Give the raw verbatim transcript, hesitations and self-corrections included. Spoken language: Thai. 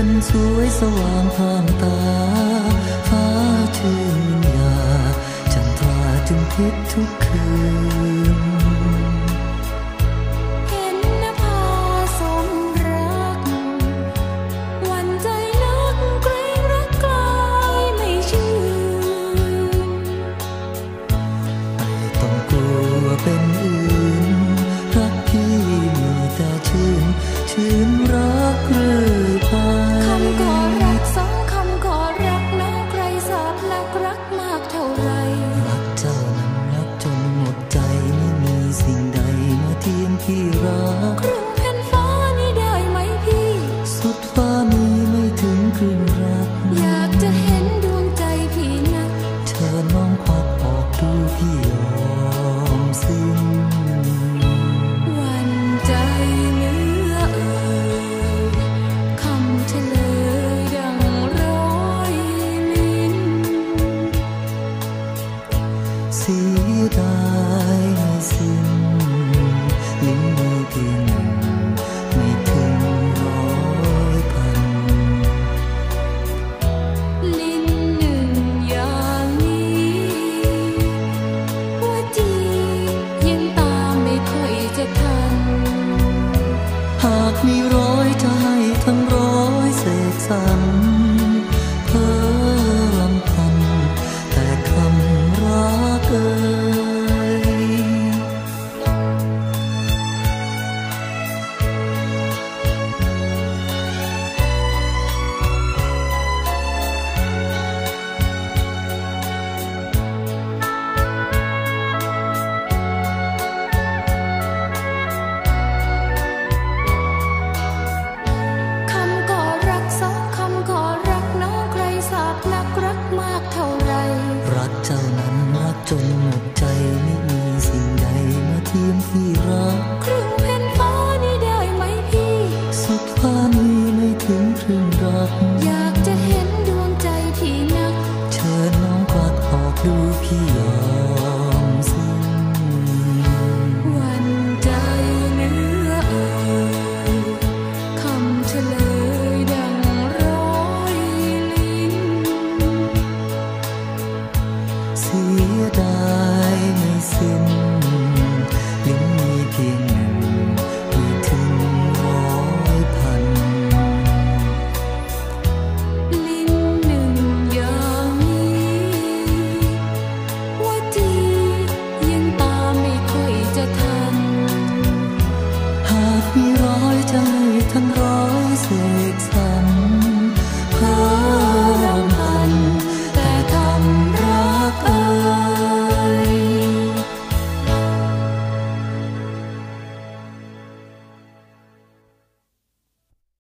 นสวยสว่างผ่านตาฟ้าชื่นยาจันทราจึงคิดทุกคืนเห็นนภาสมรักหวั่นใจนักเกรงรักกลายไม่ชื่นไม่ต้องกลัวเป็นอื่นรักพี่มีแต่ชื่นชื่นรักเรื่อยไปคำก่อรักสองคำก่อรักน้องใครสาบนักรักมากเท่าไรรักเจ้านั้นรักจนหมดใจไม่มีสิ่งใดมาเทียมพี่รักครึ่งแผ่นฟ้านี้ได้ไหมพี่สุดฟ้ามีไม่ถึงครึ่งรักอยากจะเห็นดวงใจพี่นักเธอน้องควักออกดูพี่ยอมสิ้นหวั่นใจเหลือเอ่ยคำเฉลยดังร้อยลิ้นเสียดายไม่สิ้นลิ้นมีเพียงหนึ่งไม่ถึงร้อยพันลิ้นหนึ่งอย่างนี้หัวจียังตามไม่ค่อยจะทันหากมีร้อยจะให้ทั้งร้อยเสกสรรเพิ่มพันแต่คำรักเอ่ยคำก่อรักสองคำก่อรักน้องใครสาบนักรักมากเท่าไรรักเจ้านั้นรักจนหมดใจไม่มีสิ่งใดมาเทียมพี่รักครึ่งแผ่นฟ้านี้ได้ไหมพี่สุดฟ้านี้ไม่ถึงครึ่งรัก